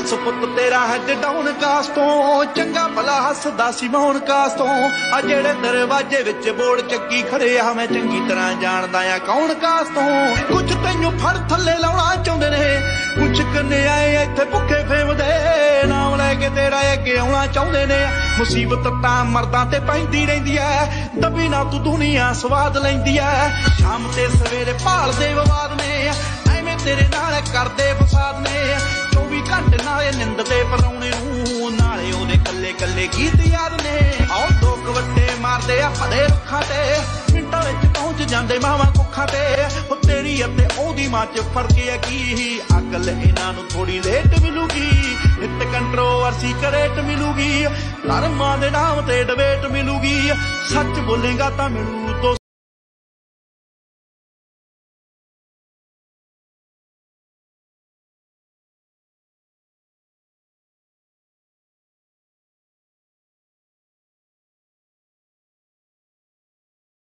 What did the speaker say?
dance पुत तेरा had down कास तो चंगा भला हसदा सी मौन कास तो आ जेड़े दरवाजे विच बोर्ड चक्की खड़े आ मैं चंगी तरह जानदा आ कौन कास तो कुछ तैनू फड़ थल्ले लाउणा चाहुंदे ने कुछ कन्ने आए इत्थे भुखे फेमदे नाम लैके तेरा अगे आउणा चाहुंदे ने मुसीबत तां मर्दां ते पैंदी रहिंदी ऐ दबी ना तू दुनिया स्वाद लैंदी ऐ शाम ते सवेरे भालदे विवाद ने ਐਵੇਂ तेरे नाल करदे फसाद ने 24 घंटे नाले निंद ते पराउणे नूं नाले ओदे कल्ले कल्ले गीत याद ने आओ लोक वट्टे मारदे आ भरे रुखां ते मिंटां विच पहुंच जांदे मावां कुखां ते ओ तेरी अते ओदी मां च फर्क है की अकल इन्हां नूं थोड़ी लेट मिलूगी नित कंट्रोवर्सी करेट मिलूगी धर्मां दे नाम ते डिबेट मिलूगी सच बोलेगा तां मिलू 200